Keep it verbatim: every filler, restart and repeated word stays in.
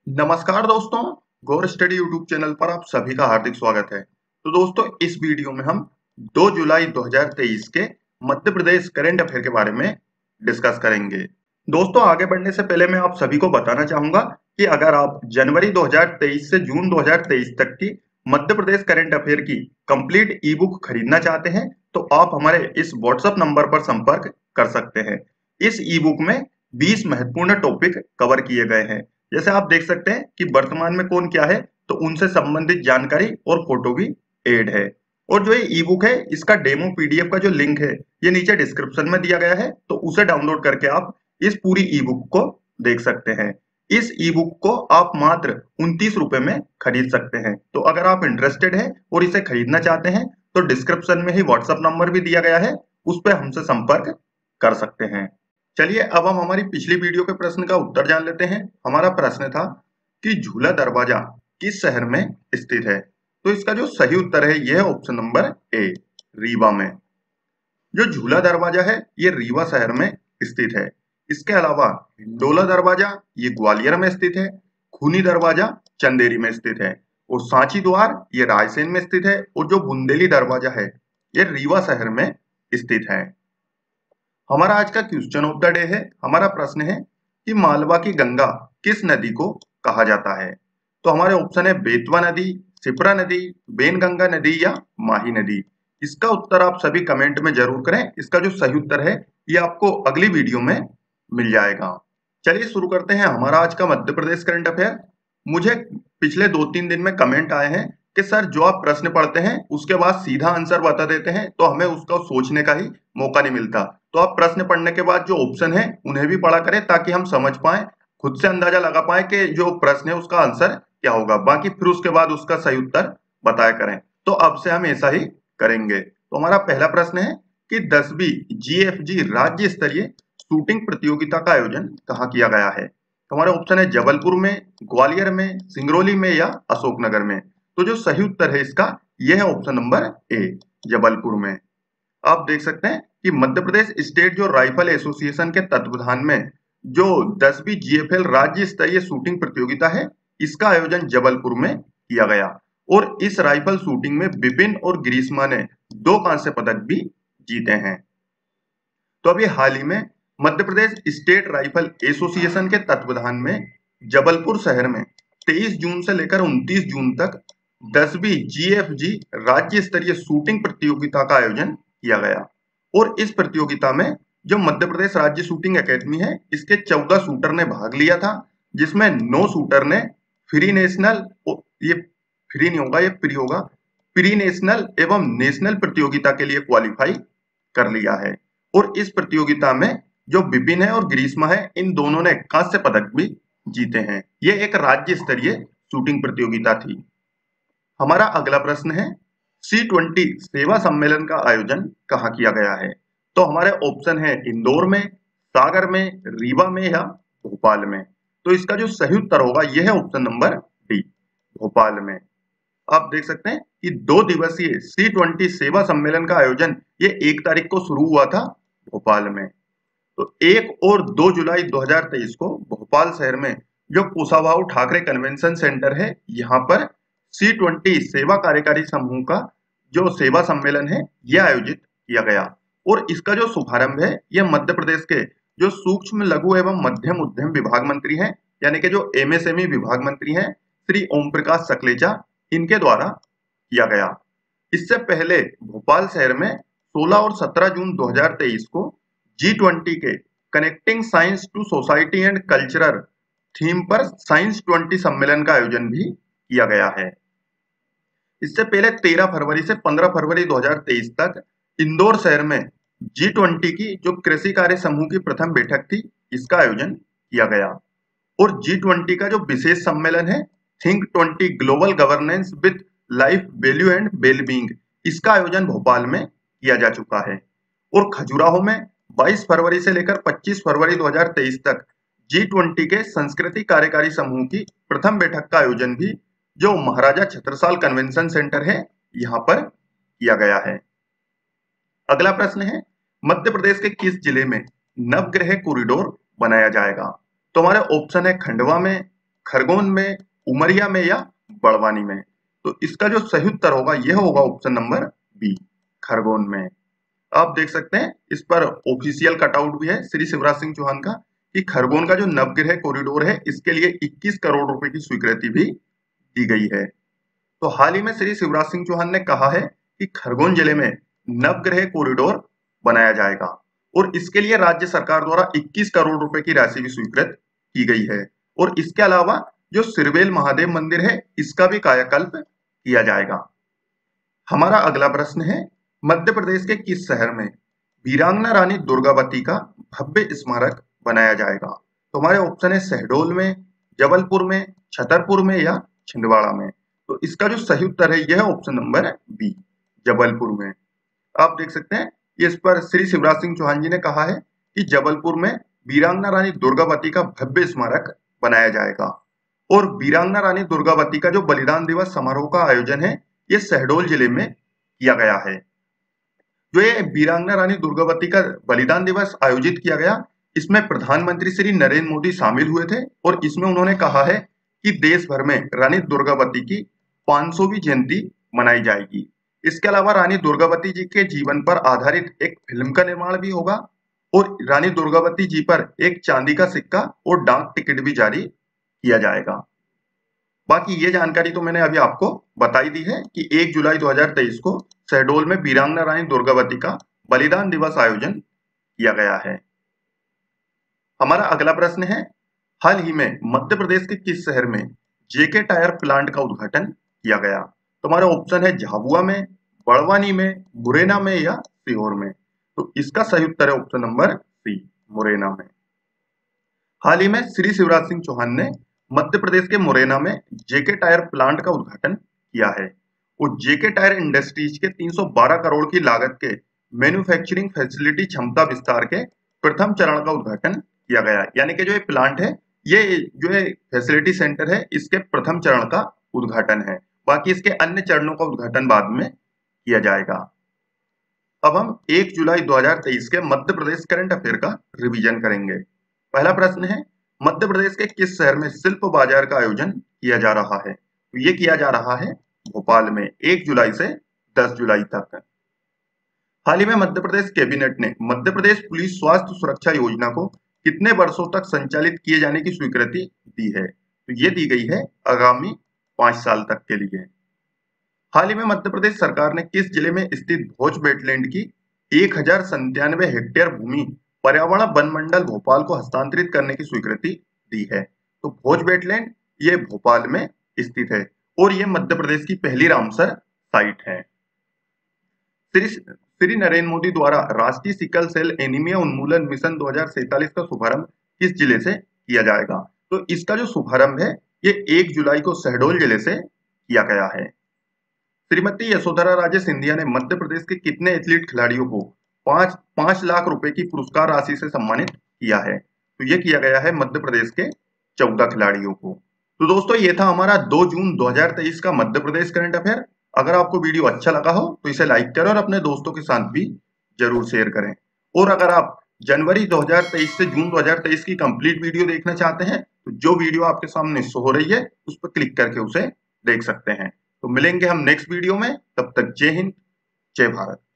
नमस्कार दोस्तों, गौर study YouTube channel पर आप सभी का हार्दिक स्वागत है। तो दोस्तों, इस वीडियो में हम दो जुलाई दो हज़ार तेईस के मध्य प्रदेश करंट अफेयर के बारे में डिस्कस करेंगे। दोस्तों, आगे बढ़ने से पहले मैं आप सभी को बताना चाहूंगा कि अगर आप जनवरी दो हज़ार तेईस से जून दो हज़ार तेईस तक की मध्य प्रदेश करंट अफेयर की कंप्लीट ई बुक खरीदना चाहते हैं तो आप हमारे इस व्हाट्सएप नंबर पर संपर्क कर सकते हैं। इस ई बुक में बीस महत्वपूर्ण टॉपिक कवर किए गए हैं। जैसे आप देख सकते हैं कि वर्तमान में कौन क्या है, तो उनसे संबंधित जानकारी और फोटो भी ऐड है। और जो ये ई बुक है, इसका डेमो पीडीएफ का जो लिंक है ये नीचे डिस्क्रिप्शन में दिया गया है, तो उसे डाउनलोड करके आप इस पूरी ई बुक को देख सकते हैं। इस ई बुक को आप मात्र उनतीस रुपए में खरीद सकते हैं। तो अगर आप इंटरेस्टेड हैं और इसे खरीदना चाहते हैं तो डिस्क्रिप्शन में ही व्हाट्सएप नंबर भी दिया गया है, उस पर हमसे संपर्क कर सकते हैं। चलिए अब हम हमारी पिछली वीडियो के प्रश्न का उत्तर जान लेते हैं। हमारा प्रश्न था कि झूला दरवाजा किस शहर में स्थित है। तो इसका जो सही उत्तर है यह है ऑप्शन नंबर ए, रीवा में। जो झूला दरवाजा है ये रीवा शहर में स्थित है। इसके अलावा हिंडोला दरवाजा ये ग्वालियर में स्थित है, खूनी दरवाजा चंदेरी में स्थित है, और सांची द्वार ये रायसेन में स्थित है, और जो बुंदेली दरवाजा है ये रीवा शहर में स्थित है। हमारा आज का क्वेश्चन ऑफ द डे है। हमारा प्रश्न है कि मालवा की गंगा किस नदी को कहा जाता है। तो हमारे ऑप्शन है बेतवा नदी, शिप्रा नदी, बेनगंगा नदी या माही नदी। इसका उत्तर आप सभी कमेंट में जरूर करें। इसका जो सही उत्तर है ये आपको अगली वीडियो में मिल जाएगा। चलिए शुरू करते हैं हमारा आज का मध्य प्रदेश करंट अफेयर। मुझे पिछले दो तीन दिन में कमेंट आए हैं कि सर जो आप प्रश्न पढ़ते हैं उसके बाद सीधा आंसर बता देते हैं, तो हमें उसका सोचने का ही मौका नहीं मिलता। तो आप प्रश्न पढ़ने के बाद जो ऑप्शन है उन्हें भी पढ़ा करें ताकि हम समझ पाए, खुद से अंदाजा लगा पाए कि जो प्रश्न है उसका आंसर क्या होगा। बाकी फिर उसके बाद उसका सही उत्तर बताया करें। तो अब से हम ऐसा ही करेंगे। तो हमारा पहला प्रश्न है कि दसवीं जीएफजी राज्य स्तरीय शूटिंग प्रतियोगिता का आयोजन कहाँ किया गया है। तो हमारे ऑप्शन है जबलपुर में, ग्वालियर में, सिंगरौली में या अशोकनगर में। तो जो सही उत्तर है इसका यह है ऑप्शन नंबर ए, जबलपुर में। आप देख सकते हैं कि मध्य प्रदेश स्टेट जो राइफल एसोसिएशन के तत्वाधान में जो दसवीं जीएफएल राज्य स्तरीय शूटिंग प्रतियोगिता है इसका आयोजन जबलपुर में किया गया, और इस राइफल शूटिंग में विपिन और ग्रीष्मा ने दो कांस्य पदक भी जीते हैं। तो अभी हाल ही में Madhya Pradesh state rifle association के तत्वाधान में जबलपुर शहर में तेईस जून से लेकर उनतीस जून तक दसवीं जीएफजी राज्य स्तरीय शूटिंग प्रतियोगिता का आयोजन किया गया, और इस प्रतियोगिता में जो मध्य प्रदेश राज्य शूटिंग एकेडमी है इसके चौदह शूटर ने भाग लिया था, जिसमें नौ शूटर ने फ्री नेशनल, ये फ्री नहीं होगा ये प्री होगा, प्री नेशनल एवं नेशनल प्रतियोगिता के लिए क्वालिफाई कर लिया है। और इस प्रतियोगिता में जो विपिन है और ग्रीष्मा है इन दोनों ने कांस्य पदक भी जीते हैं। ये एक राज्य स्तरीय शूटिंग प्रतियोगिता थी। हमारा अगला प्रश्न है सी ट्वेंटी सेवा सम्मेलन का आयोजन कहाँ किया गया है। तो हमारे ऑप्शन है इंदौर में, सागर में, रीवा में या भोपाल में। तो इसका जो सही उत्तर होगा यह है ऑप्शन नंबर डी, भोपाल में। आप देख सकते हैं कि दो दिवसीय सी ट्वेंटी सेवा सम्मेलन का आयोजन ये एक तारीख को शुरू हुआ था भोपाल में। तो एक और दो जुलाई दो हज़ार तेईस को भोपाल शहर में जो कुशाभाऊ ठाकरे कन्वेंशन सेंटर है यहाँ पर सी ट्वेंटी सेवा कार्यकारी समूह का जो सेवा सम्मेलन है यह आयोजित किया गया, और इसका जो शुभारंभ है यह मध्य प्रदेश के जो सूक्ष्म लघु एवं मध्यम उद्यम विभाग मंत्री हैं, यानी कि जो एमएसएमई विभाग मंत्री हैं श्री ओम प्रकाश सकलेचा, इनके द्वारा किया गया। इससे पहले भोपाल शहर में सोलह और सत्रह जून दो हज़ार तेईस को जी ट्वेंटी के connecting science to society and cultural theme पर साइंस ट्वेंटी सम्मेलन का आयोजन भी किया गया है। इससे पहले तेरह फरवरी से पंद्रह फरवरी दो हज़ार तेईस तक इंदौर शहर में जी ट्वेंटी की जो कृषि कार्य समूह की प्रथम बैठक थी इसका आयोजन किया गया, और जी ट्वेंटी का जो विशेष सम्मेलन है think twenty global governance with life value and wellbeing, इसका आयोजन भोपाल में किया जा चुका है। और खजुराहो में बाईस फरवरी से लेकर पच्चीस फरवरी दो हज़ार तेईस तक जी ट्वेंटी के संस्कृति कार्यकारी समूह की प्रथम बैठक का आयोजन भी जो महाराजा छत्रसाल कन्वेंशन सेंटर है यहाँ पर किया गया है। अगला प्रश्न है मध्य प्रदेश के किस जिले में नवग्रह कॉरिडोर बनाया जाएगा। तो हमारे ऑप्शन है खंडवा में, खरगोन में, उमरिया में या बड़वानी में। तो इसका जो सही उत्तर होगा यह होगा ऑप्शन नंबर बी, खरगोन में। आप देख सकते हैं इस पर ऑफिशियल कटआउट भी है श्री शिवराज सिंह चौहान का कि खरगोन का जो नवग्रह कॉरिडोर है इसके लिए इक्कीस करोड़ रुपए की स्वीकृति भी दी गई है। तो हाल ही में श्री शिवराज सिंह चौहान ने कहा है कि खरगोन जिले में नवग्रह कॉरिडोर बनाया जाएगा और इसके लिए राज्य सरकार द्वारा इक्कीस करोड़ रुपए की राशि भी स्वीकृत की गई है। और इसके अलावा जो सिरवेल महादेव मंदिर है इसका भी कायाकल्प किया जाएगा। हमारा अगला प्रश्न है, मध्य प्रदेश के किस शहर में वीरांगना रानी दुर्गावती का भव्य स्मारक बनाया जाएगा? तो हमारे ऑप्शन है शहडोल में, जबलपुर में, छतरपुर में या छिंदवाड़ा में। तो इसका जो सही उत्तर है यह है ऑप्शन नंबर बी, जबलपुर में। आप देख सकते हैं इस पर श्री शिवराज सिंह चौहान जी ने कहा है कि जबलपुर में वीरांगना रानी दुर्गावती का भव्य स्मारक बनाया जाएगा। और वीरांगना रानी दुर्गावती का जो बलिदान दिवस समारोह का आयोजन है ये शहडोल जिले में किया गया है। जो ये वीरांगना रानी दुर्गावती का बलिदान दिवस आयोजित किया गया इसमें प्रधानमंत्री श्री नरेंद्र मोदी शामिल हुए थे और इसमें उन्होंने कहा है कि देश भर में रानी दुर्गावती की पाँच सौवीं जयंती मनाई जाएगी। इसके अलावा रानी दुर्गावती जी के जीवन पर आधारित एक फिल्म का निर्माण भी होगा और रानी दुर्गावती जी पर एक चांदी का सिक्का और डाक टिकट भी जारी किया जाएगा। बाकी ये जानकारी तो मैंने अभी आपको बताई दी है कि एक जुलाई दो हज़ार तेईस को शहडोल में वीरांगना रानी दुर्गावती का बलिदान दिवस आयोजन किया गया है। हमारा अगला प्रश्न है, हाल ही में मध्य प्रदेश के किस शहर में जेके टायर प्लांट का उद्घाटन किया गया? तो हमारे ऑप्शन है झाबुआ में, बड़वानी में, मुरैना में या सीहोर में। तो इसका सही उत्तर है ऑप्शन नंबर सी, मुरैना में। हाल ही में श्री शिवराज सिंह चौहान ने मध्य प्रदेश के मुरैना में जेके टायर प्लांट का उद्घाटन किया है और जेके टायर इंडस्ट्रीज के तीन सौ बारह करोड़ की लागत के मैन्युफैक्चरिंग फैसिलिटी क्षमता विस्तार के प्रथम चरण का उद्घाटन किया गया। यानी कि जो ये प्लांट है ये जो है फैसिलिटी सेंटर है इसके प्रथम चरण का उद्घाटन है, बाकी इसके अन्य चरणों का उद्घाटन बाद में किया जाएगा। अब हम एक जुलाई दो हज़ार तेईस के मध्य प्रदेश करंट अफेयर का रिवीजन करेंगे। पहला प्रश्न है, मध्य प्रदेश के किस शहर में शिल्प बाजार का आयोजन किया जा रहा है? तो ये किया जा रहा है भोपाल में एक जुलाई से दस जुलाई तक। हाल ही में मध्य प्रदेश कैबिनेट ने मध्य प्रदेश पुलिस स्वास्थ्य सुरक्षा योजना को कितने वर्षों तक संचालित किए जाने की स्वीकृति दी है? तो ये दी गई है आगामी पांच साल तक के लिए। हाल ही में मध्य प्रदेश सरकार ने किस जिले में स्थित भोज वेटलैंड की एक हजार संतानवे हेक्टेयर भूमि पर्यावरण वन मंडल भोपाल को हस्तांतरित करने की स्वीकृति दी है? तो भोज वेटलैंड ये भोपाल में स्थित है और ये मध्य प्रदेश की पहली रामसर साइट है। श्री श्री नरेंद्र मोदी द्वारा राष्ट्रीय सिकल सेल एनीमिया उन्मूलन मिशन दो हज़ार सैंतालीस का शुभारंभ किस जिले से किया जाएगा? तो इसका जो शुभारंभ है ये एक जुलाई को शहडोल जिले से किया गया है। श्रीमती यशोधरा राजे सिंधिया ने मध्य प्रदेश के कितने एथलीट खिलाड़ियों को पांच पांच लाख रुपए की पुरस्कार राशि से सम्मानित किया है? तो ये किया गया है मध्य प्रदेश के चौदह खिलाड़ियों को। तो दोस्तों ये था हमारा दो जून दो हज़ार तेईस का मध्य प्रदेश करंट अफेयर। अगर आपको वीडियो अच्छा लगा हो तो इसे लाइक करें और अपने दोस्तों के साथ भी जरूर शेयर करें। और अगर आप जनवरी दो हज़ार तेईस से जून दो हज़ार तेईस की कंप्लीट वीडियो देखना चाहते हैं तो जो वीडियो आपके सामने शो हो रही है उस पर क्लिक करके उसे देख सकते हैं। तो मिलेंगे हम नेक्स्ट वीडियो में, तब तक जय हिंद, जय भारत।